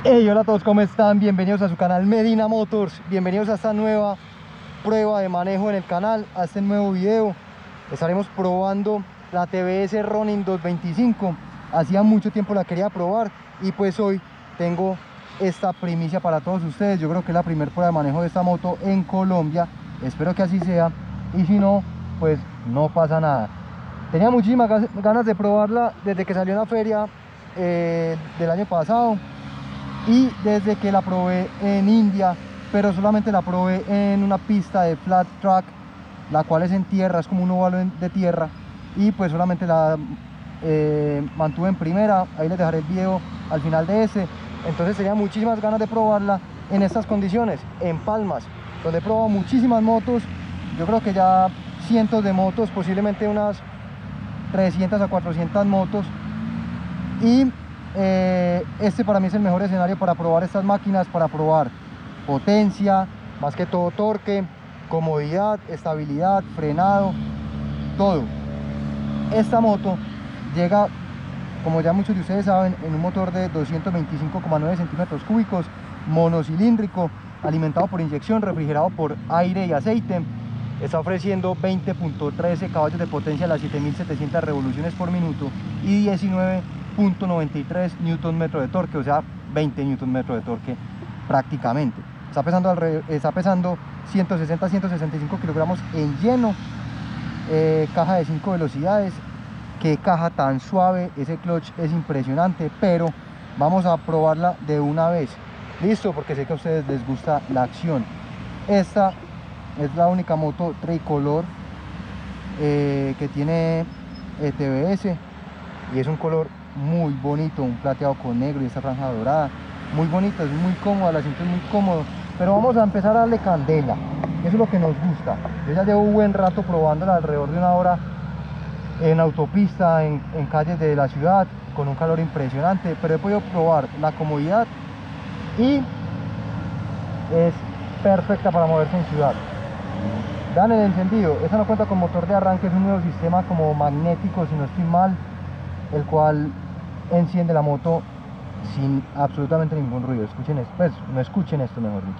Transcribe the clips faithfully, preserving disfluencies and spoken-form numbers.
Hey, hola a todos, ¿cómo están? Bienvenidos a su canal Medina Motors. Bienvenidos a esta nueva prueba de manejo en el canal, a este nuevo video. Estaremos probando la T V S Ronin doscientos veinticinco. Hacía mucho tiempo la quería probar y pues hoy tengo esta primicia para todos ustedes. Yo creo que es la primera prueba de manejo de esta moto en Colombia. Espero que así sea, y si no, pues no pasa nada. Tenía muchísimas ganas de probarla desde que salió en la feria eh, del año pasado, y desde que la probé en India, pero solamente la probé en una pista de flat track, la cual es en tierra, es como un óvalo de tierra, y pues solamente la eh, mantuve en primera. Ahí les dejaré el video al final de ese. Entonces tenía muchísimas ganas de probarla en estas condiciones, en Palmas, donde he probado muchísimas motos. Yo creo que ya cientos de motos, posiblemente unas trescientas a cuatrocientas motos, y Eh, este para mí es el mejor escenario para probar estas máquinas, para probar potencia, más que todo torque, comodidad, estabilidad, frenado, todo. Esta moto llega, como ya muchos de ustedes saben, en un motor de doscientos veinticinco coma nueve centímetros cúbicos, monocilíndrico, alimentado por inyección, refrigerado por aire y aceite. Está ofreciendo veinte punto trece caballos de potencia a las siete mil setecientas revoluciones por minuto y diecinueve punto noventa y tres newton metro de torque, o sea, veinte newton metro de torque prácticamente. Está pesando, está pesando ciento sesenta a ciento sesenta y cinco kilogramos en lleno. Eh, caja de cinco velocidades. Qué caja tan suave, ese clutch es impresionante, pero vamos a probarla de una vez. Listo, porque sé que a ustedes les gusta la acción. Esta es la única moto tricolor eh, que tiene eh, T V S, y es un color muy bonito, un plateado con negro y esta franja dorada, muy bonita, es muy cómoda, la siento muy cómodo. Pero vamos a empezar a darle candela, eso es lo que nos gusta. Yo ya llevo un buen rato probándola, alrededor de una hora en autopista, en, en calles de la ciudad, con un calor impresionante, pero he podido probar la comodidad y es perfecta para moverse en ciudad. Dan el encendido, esta no cuenta con motor de arranque, es un nuevo sistema como magnético, si no estoy mal, el cual enciende la moto sin absolutamente ningún ruido. Escuchen esto, pues no escuchen esto, mejor dicho.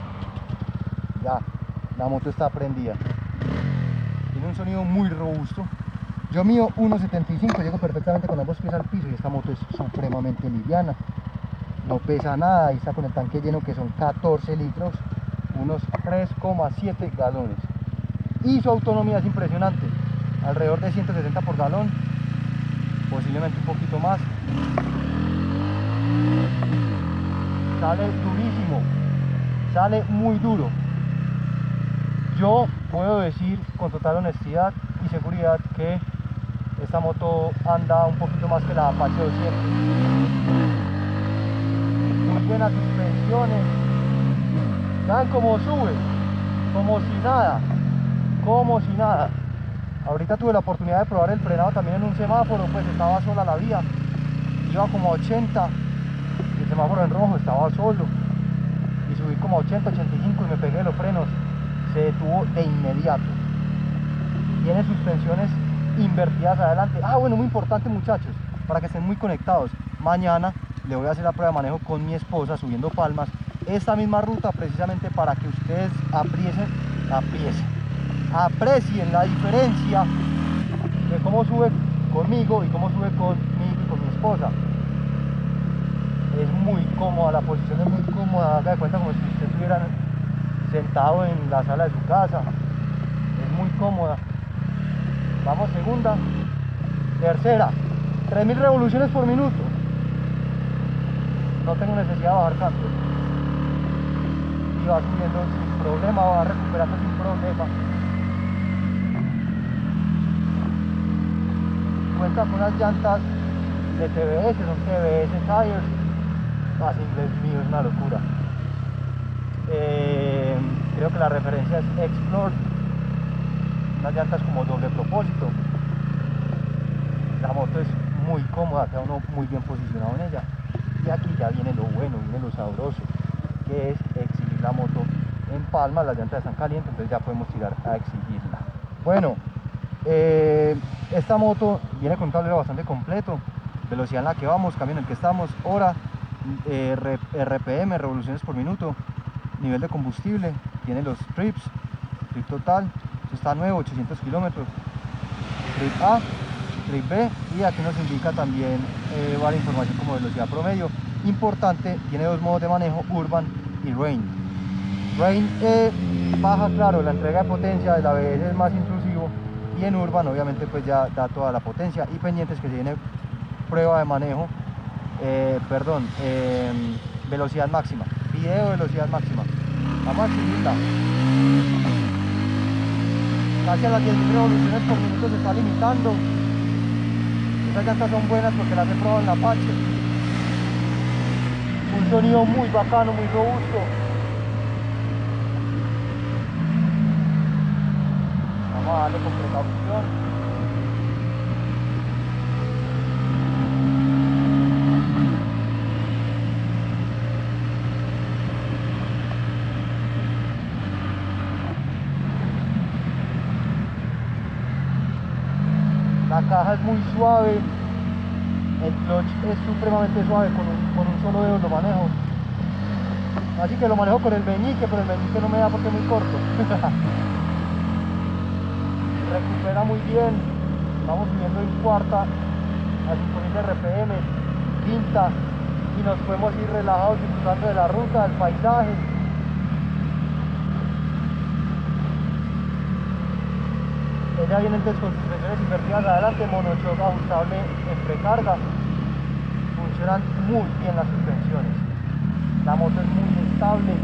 Ya, la moto está prendida. Tiene un sonido muy robusto. Yo mido uno setenta y cinco, llego perfectamente con ambos pies al piso, y esta moto es supremamente liviana. No pesa nada, ahí está con el tanque lleno, que son catorce litros, unos tres coma siete galones. Y su autonomía es impresionante, alrededor de ciento sesenta por galón, posiblemente un poquito más. Sale durísimo, sale muy duro. Yo puedo decir con total honestidad y seguridad que esta moto anda un poquito más que la Apache doscientos. Muy buenas suspensiones. Vean cómo sube, como si nada, como si nada. Ahorita tuve la oportunidad de probar el frenado también en un semáforo, pues estaba sola la vía, iba como a ochenta, y el semáforo en rojo estaba solo, y subí como a ochenta, ochenta y cinco y me pegué los frenos, se detuvo de inmediato. Tiene suspensiones invertidas adelante. Ah, bueno, muy importante, muchachos, para que estén muy conectados, mañana le voy a hacer la prueba de manejo con mi esposa subiendo Palmas, esta misma ruta, precisamente para que ustedes apriesen, apriesen aprecien la diferencia de cómo sube conmigo y cómo sube conmigo y con mi esposa. Es muy cómoda, la posición es muy cómoda, haga de cuenta como si usted estuviera sentado en la sala de su casa. Es muy cómoda. Vamos, segunda, tercera, tres mil revoluciones por minuto. No tengo necesidad de bajar cambios, y va subiendo sin problema, va recuperando sin problema. Cuenta con unas llantas de T V S, son T V S Tires. Ah, inglés mío, es una locura. Eh, creo que la referencia es Explore. Unas llantas como doble propósito. La moto es muy cómoda, queda uno muy bien posicionado en ella. Y aquí ya viene lo bueno, viene lo sabroso, que es exhibir la moto en Palmas. Las llantas están calientes, entonces ya podemos tirar a exhibirla. Bueno, eh, esta moto viene con un tablero bastante completo, velocidad en la que vamos, cambio en el que estamos, hora, eh, R P M, revoluciones por minuto, nivel de combustible, tiene los trips, trip total, esto está nuevo, ochocientos kilómetros, trip A, trip B, y aquí nos indica también eh, varias información como velocidad promedio. Importante, tiene dos modos de manejo, Urban y Rain. Rain eh, baja, claro, la entrega de potencia, del A B S es más intrusivo, y en Urban obviamente pues ya da toda la potencia. Y pendientes que se viene prueba de manejo, eh, perdón, eh, velocidad máxima, video de velocidad máxima, vamos a subirla. Casi a las diez mil revoluciones por minuto se está limitando. Estas llantas son buenas porque las he probado en la Apache. Un sonido muy bacano, muy robusto. Vamos a darle con precaución. La caja es muy suave, el clutch es supremamente suave, con un, con un solo dedo lo manejo. Así que lo manejo con el meñique, pero el meñique no me da porque es muy corto. Recupera muy bien, vamos subiendo en cuarta a cinco mil R P M, quinta, y nos podemos ir relajados disfrutando de la ruta, del paisaje. Ella viene entonces con suspensiones invertidas adelante, monochoc ajustable en precarga. Funcionan muy bien las suspensiones. La moto es muy estable.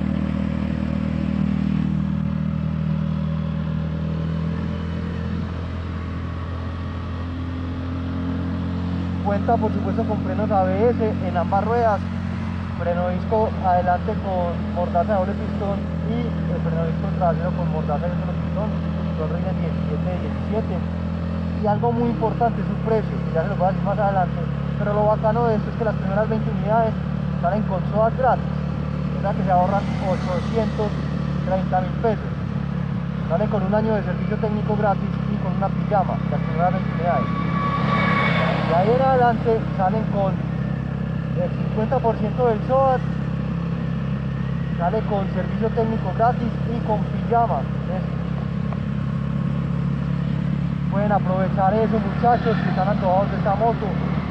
Cuenta por supuesto con frenos A B S en ambas ruedas, freno disco adelante con mordaza de doble pistón y el freno disco trasero con mordaza de solo pistón. Son rines diecisiete y diecisiete. Y algo muy importante es su precio, que ya se lo voy a decir más adelante, pero lo bacano de esto es que las primeras veinte unidades salen con S O A T gratis, o sea que se ahorran ochocientos treinta mil pesos. Salen con un año de servicio técnico gratis y con una pijama, las primeras veinte unidades. Y ahí en adelante salen con el cincuenta por ciento del S O A T, sale con servicio técnico gratis y con pijama. ¿Ves? Pueden aprovechar eso, muchachos que están antojados de esta moto.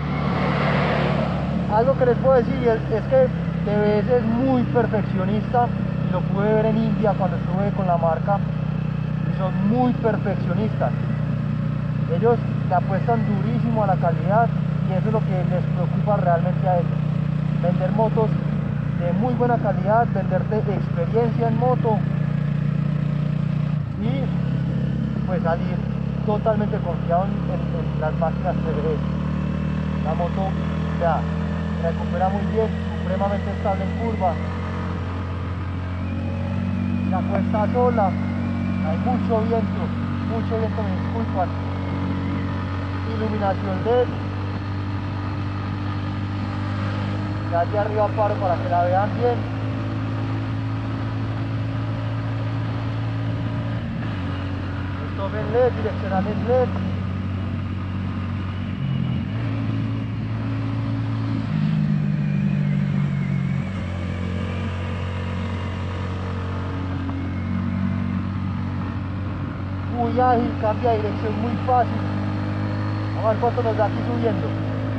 Algo que les puedo decir es, es que T V S es muy perfeccionista, y lo pude ver en India cuando estuve con la marca, y son muy perfeccionistas. Ellos le apuestan durísimo a la calidad, y eso es lo que les preocupa realmente a ellos: vender motos de muy buena calidad, venderte experiencia en moto y pues salir totalmente confiado en, en, en las máquinas T V S. La moto ya recupera muy bien, supremamente estable en curva, la puesta sola, hay mucho viento, mucho viento, me disculpan. Iluminación L E D, ya de arriba paro para que la vean bien. Stop en L E D, direccional en L E D. Muy ágil, cambia de dirección muy fácil. Vamos a ver cuánto nos da aquí subiendo.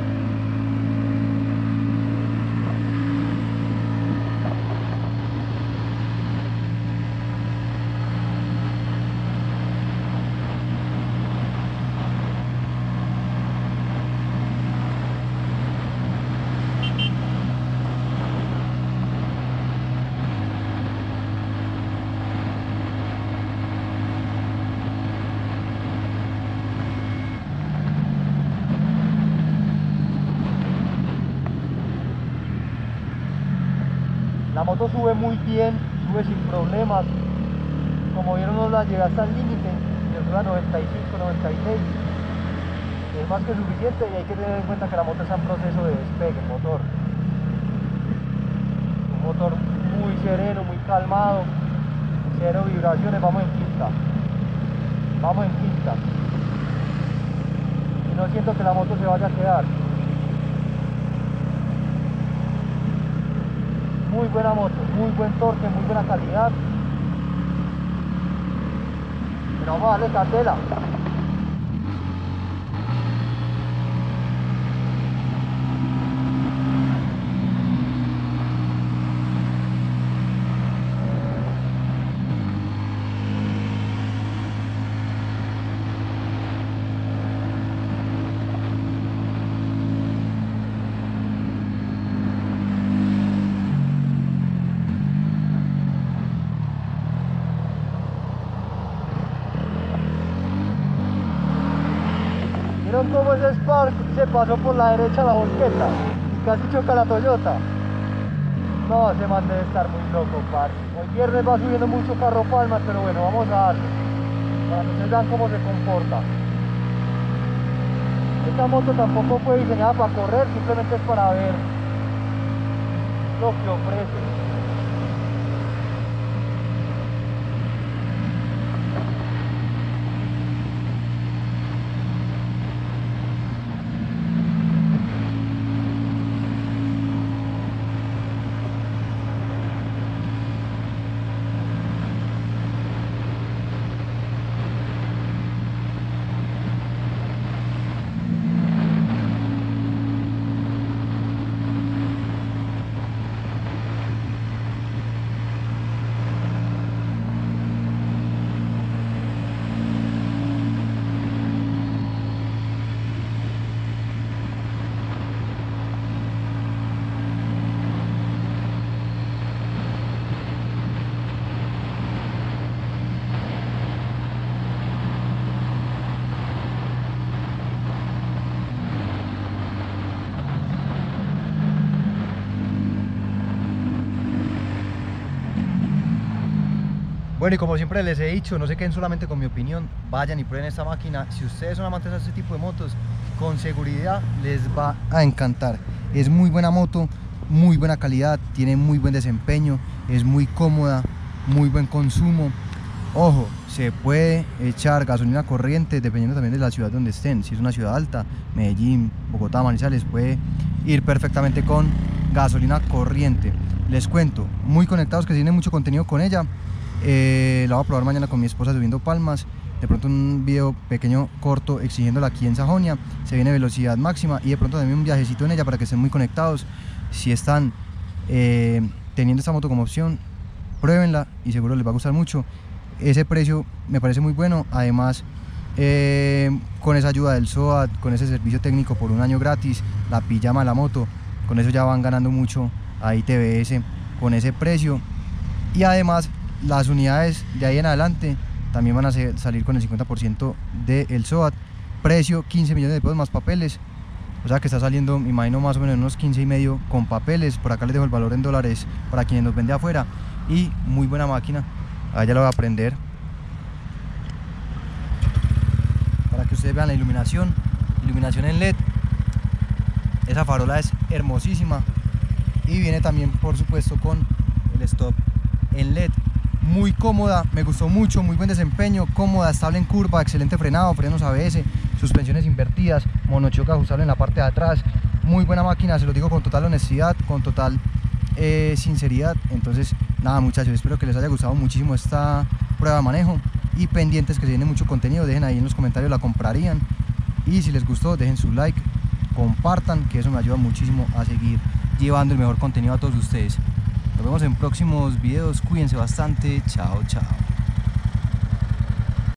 La moto sube muy bien, sube sin problemas. Como vieron, no la llega hasta el límite, le sube a noventa y cinco, noventa y seis. Es más que suficiente, y hay que tener en cuenta que la moto está en proceso de despegue, el motor. Un motor muy sereno, muy calmado, cero vibraciones. Vamos en quinta. Vamos en quinta. Y no siento que la moto se vaya a quedar. muy buena moto, muy buen torque, muy buena calidad. Pero vamos a darle candela. ¿Vieron cómo ese Spark se pasó por la derecha a la volqueta y casi choca la Toyota? No, ese man debe estar muy loco, parce. Hoy viernes va subiendo mucho carro Palmas, pero bueno, vamos a darle para que ustedes vean cómo se comporta. Esta moto tampoco fue diseñada para correr, simplemente es para ver lo que ofrece. Bueno, y como siempre les he dicho, no se queden solamente con mi opinión, vayan y prueben esta máquina. Si ustedes son amantes de este tipo de motos, con seguridad les va a encantar. Es muy buena moto, muy buena calidad, tiene muy buen desempeño, es muy cómoda, muy buen consumo. Ojo, se puede echar gasolina corriente dependiendo también de la ciudad donde estén. Si es una ciudad alta, Medellín, Bogotá, Manizales, puede ir perfectamente con gasolina corriente. Les cuento, muy conectados, que tiene mucho contenido con ella. Eh, la voy a probar mañana con mi esposa subiendo Palmas. De pronto un video pequeño, corto, exigiéndola aquí en Sajonia. Se viene velocidad máxima y de pronto también un viajecito en ella para que estén muy conectados. Si están eh, teniendo esta moto como opción, pruébenla y seguro les va a gustar mucho. Ese precio me parece muy bueno. Además, eh, con esa ayuda del S O A T, con ese servicio técnico por un año gratis, la pijama de la moto, con eso ya van ganando mucho ahí T V S con ese precio. Y además las unidades de ahí en adelante también van a ser, salir con el cincuenta por ciento del S O A T. Precio quince millones de pesos más papeles, o sea que está saliendo, me imagino, más o menos unos quince y medio con papeles. Por acá les dejo el valor en dólares para quienes nos vende afuera. Y muy buena máquina. Ahí ya lo voy a prender para que ustedes vean la iluminación, iluminación en L E D. Esa farola es hermosísima y viene también, por supuesto, con el stop en L E D. Muy cómoda, me gustó mucho, muy buen desempeño, cómoda, estable en curva, excelente frenado, frenos A B S, suspensiones invertidas, monochoque ajustable en la parte de atrás. Muy buena máquina, se lo digo con total honestidad, con total eh, sinceridad. Entonces nada, muchachos, espero que les haya gustado muchísimo esta prueba de manejo y pendientes que se viene mucho contenido. Dejen ahí en los comentarios la comprarían y si les gustó dejen su like, compartan, que eso me ayuda muchísimo a seguir llevando el mejor contenido a todos ustedes. Nos vemos en próximos videos, cuídense bastante, chao chao.